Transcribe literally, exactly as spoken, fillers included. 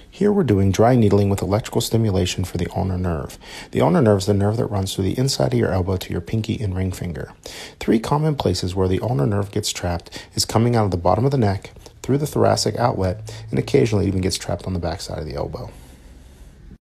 Here we're doing dry needling with electrical stimulation for the ulnar nerve. The ulnar nerve is the nerve that runs through the inside of your elbow to your pinky and ring finger. Three common places where the ulnar nerve gets trapped is coming out of the bottom of the neck, through the thoracic outlet, and occasionally even gets trapped on the backside of the elbow.